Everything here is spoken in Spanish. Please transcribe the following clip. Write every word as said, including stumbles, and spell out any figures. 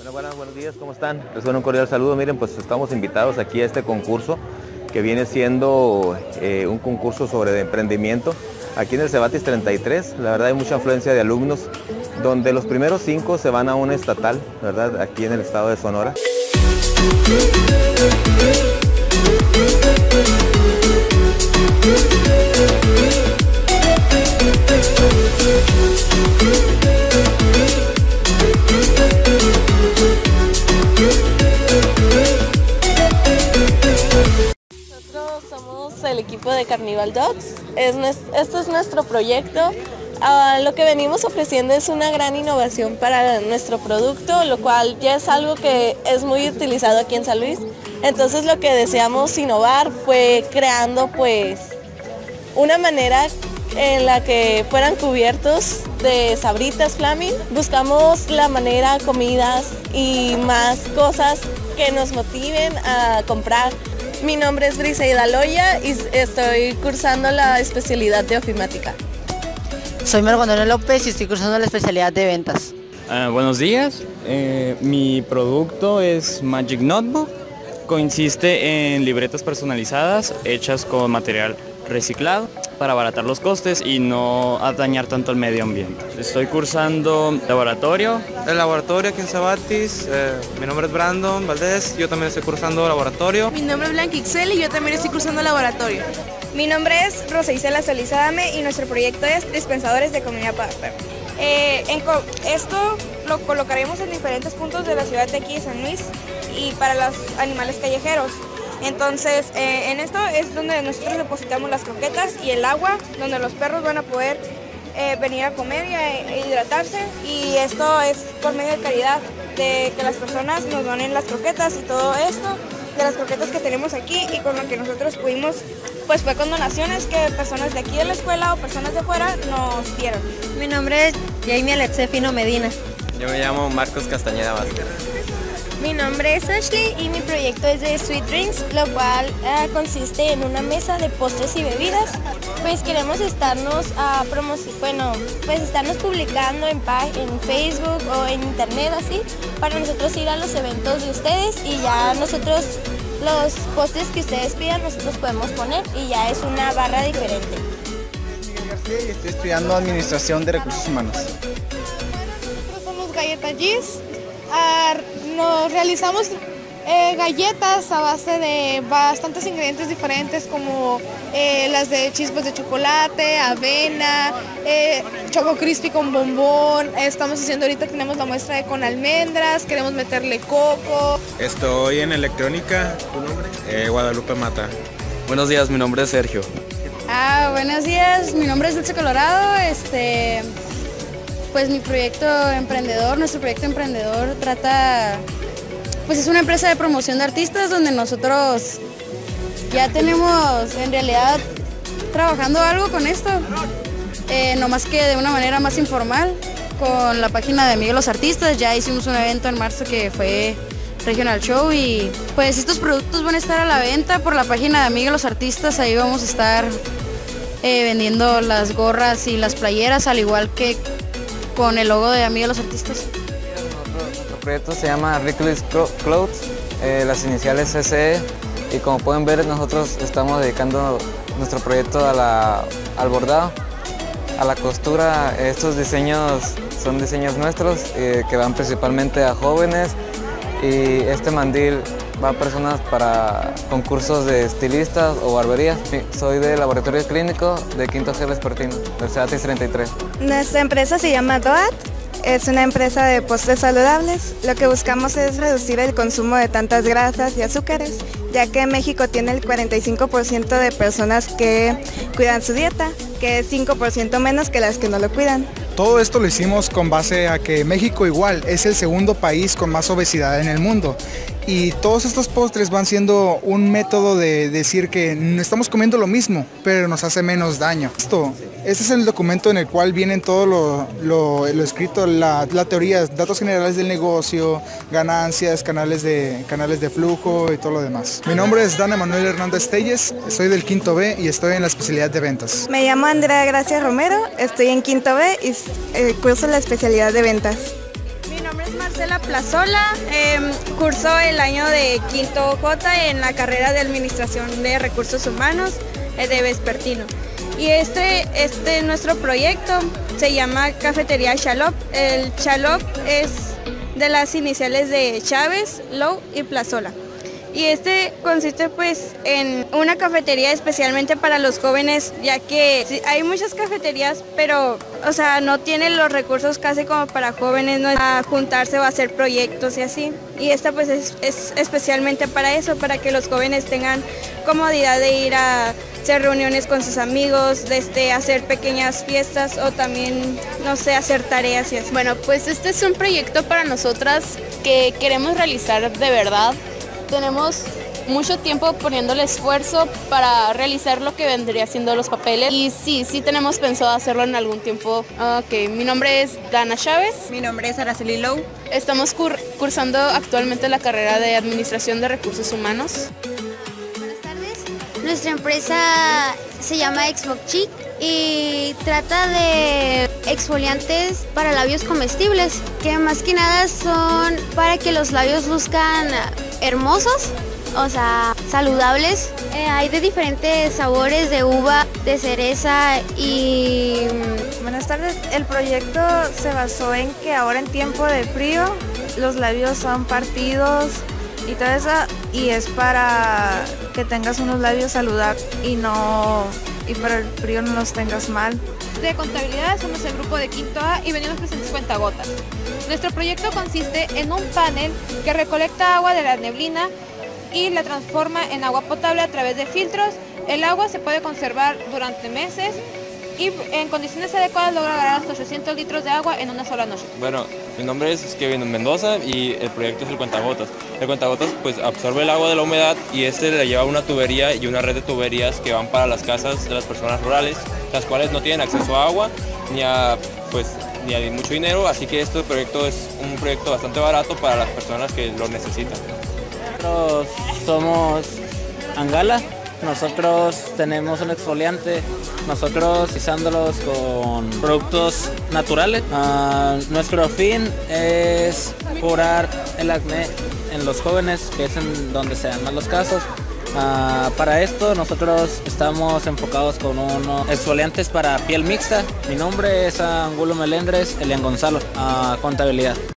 Bueno, buenas, buenos días, ¿cómo están? Les doy un cordial saludo. Miren, pues estamos invitados aquí a este concurso que viene siendo eh, un concurso sobre emprendimiento aquí en el Cebatis treinta y tres. La verdad hay mucha afluencia de alumnos, donde los primeros cinco se van a una estatal, ¿verdad? Aquí en el estado de Sonora. Nosotros somos el equipo de Carnival Dogs. Es, este es nuestro proyecto. Uh, lo que venimos ofreciendo es una gran innovación para nuestro producto, lo cual ya es algo que es muy utilizado aquí en San Luis. Entonces lo que deseamos innovar fue creando pues una manera en la que fueran cubiertos de Sabritas Flaming. Buscamos la manera, comidas y más cosas que nos motiven a comprar. Mi nombre es Briseida Loya y estoy cursando la especialidad de ofimática. Soy Marco Antonio López y estoy cursando la especialidad de ventas. Uh, buenos días, eh, mi producto es Magic Notebook. Consiste en libretas personalizadas hechas con material reciclado para abaratar los costes y no dañar tanto el medio ambiente. Estoy cursando laboratorio. El laboratorio aquí en Cebatis. Eh, mi nombre es Brandon Valdés, yo también estoy cursando laboratorio. Mi nombre es Blanca Ixel y yo también estoy cursando laboratorio. Mi nombre es Rosa Isela Solizadame y nuestro proyecto es Dispensadores de Comida para Perros. Eh, en co esto lo colocaremos en diferentes puntos de la ciudad de aquí de San Luis y para los animales callejeros. Entonces, eh, en esto es donde nosotros depositamos las croquetas y el agua, donde los perros van a poder eh, venir a comer y a, a hidratarse. Y esto es por medio de caridad, de que las personas nos donen las croquetas y todo esto, de las croquetas que tenemos aquí y con lo que nosotros pudimos, pues fue con donaciones que personas de aquí de la escuela o personas de fuera nos dieron. Mi nombre es Jamie Alexefino Medina. Yo me llamo Marcos Castañeda Vázquez. Mi nombre es Ashley y mi proyecto es de Sweet Drinks, lo cual eh, consiste en una mesa de postres y bebidas. Pues queremos estarnos a promocionar, bueno, pues estarnos publicando en, en Facebook o en internet así, para nosotros ir a los eventos de ustedes y ya nosotros los postres que ustedes pidan nosotros podemos poner y ya es una barra diferente. Miguel García y estoy estudiando Administración de Recursos Humanos. Nosotros somos Galletas Gis. Uh, nos realizamos eh, galletas a base de bastantes ingredientes diferentes como eh, las de chispas de chocolate, avena, eh, choco crispy con bombón. Estamos haciendo ahorita, tenemos la muestra de con almendras, queremos meterle coco. Estoy en electrónica. ¿Tu nombre? Eh, Guadalupe Mata. Buenos días, mi nombre es Sergio. Ah, buenos días, mi nombre es Dulce Colorado. Este... Pues mi proyecto emprendedor, nuestro proyecto emprendedor trata, pues es una empresa de promoción de artistas donde nosotros ya tenemos en realidad trabajando algo con esto, eh, no más que de una manera más informal, con la página de Amigos los Artistas. Ya hicimos un evento en marzo que fue Regional Show y pues estos productos van a estar a la venta por la página de Amigos los Artistas. Ahí vamos a estar eh, vendiendo las gorras y las playeras, al igual que con el logo de Amigos los Artistas. Nuestro, nuestro proyecto se llama Rickles Clothes, eh, las iniciales C C E, y como pueden ver nosotros estamos dedicando nuestro proyecto a la, al bordado, a la costura. Estos diseños son diseños nuestros eh, que van principalmente a jóvenes, y este mandil va a personas para concursos de estilistas o barberías. Soy de laboratorio clínico de Quinto G Vespertino, del Cebatis treinta y tres. Nuestra empresa se llama Doat, es una empresa de postres saludables. Lo que buscamos es reducir el consumo de tantas grasas y azúcares, ya que México tiene el cuarenta y cinco por ciento de personas que cuidan su dieta, que es cinco por ciento menos que las que no lo cuidan. Todo esto lo hicimos con base a que México igual es el segundo país con más obesidad en el mundo. Y todos estos postres van siendo un método de decir que estamos comiendo lo mismo, pero nos hace menos daño. Esto, este es el documento en el cual vienen todo lo, lo, lo escrito, la, la teoría, datos generales del negocio, ganancias, canales de, canales de flujo y todo lo demás. Mi nombre es Dana Manuel Hernández Telles, soy del Quinto B y estoy en la especialidad de ventas. Me llamo Andrea Gracia Romero, estoy en Quinto B y eh, curso la especialidad de ventas. Mi nombre es Marcela Marcela Plazola, eh, cursó el año de quinto J en la carrera de Administración de Recursos Humanos eh, de Vespertino. Y este, este nuestro proyecto se llama Cafetería Chalop. El Chalop es de las iniciales de Chávez, Low y Plazola. Y este consiste pues en una cafetería especialmente para los jóvenes, ya que sí, hay muchas cafeterías, pero o sea, no tienen los recursos casi como para jóvenes, no a juntarse o a hacer proyectos y así. Y esta pues es, es especialmente para eso, para que los jóvenes tengan comodidad de ir a hacer reuniones con sus amigos, de este, hacer pequeñas fiestas o también, no sé, hacer tareas y así. Bueno, pues este es un proyecto para nosotras que queremos realizar de verdad. Tenemos mucho tiempo poniéndole esfuerzo para realizar lo que vendría siendo los papeles y sí, sí tenemos pensado hacerlo en algún tiempo. Ok, mi nombre es Dana Chávez. Mi nombre es Araceli Low. Estamos cur cursando actualmente la carrera de Administración de Recursos Humanos. Buenas tardes. Nuestra empresa se llama Xbox Chic y trata de exfoliantes para labios comestibles, que más que nada son para que los labios luzcan hermosos, o sea, saludables. Eh, hay de diferentes sabores, de uva, de cereza y... Buenas tardes. El proyecto se basó en que ahora en tiempo de frío los labios son partidos y todo eso, y es para que tengas unos labios saludables y no y para el frío no los tengas mal. De contabilidad somos el grupo de quinto A y venimos presentes cuentagotas. Nuestro proyecto consiste en un panel que recolecta agua de la neblina y la transforma en agua potable a través de filtros. El agua se puede conservar durante meses y en condiciones adecuadas logra ganar hasta ochocientos litros de agua en una sola noche. Bueno, mi nombre es Kevin Mendoza y el proyecto es el cuentagotas. El cuentagotas pues absorbe el agua de la humedad y este le lleva una tubería y una red de tuberías que van para las casas de las personas rurales, las cuales no tienen acceso a agua ni a, pues, ni a mucho dinero, así que este proyecto es un proyecto bastante barato para las personas que lo necesitan. Nosotros somos Angala. Nosotros tenemos un exfoliante, nosotros utilizándolos con productos naturales. Uh, nuestro fin es curar el acné en los jóvenes, que es en donde se dan más los casos. Uh, para esto nosotros estamos enfocados con unos exfoliantes para piel mixta. Mi nombre es Angulo Melendres, Elian Gonzalo, uh, contabilidad.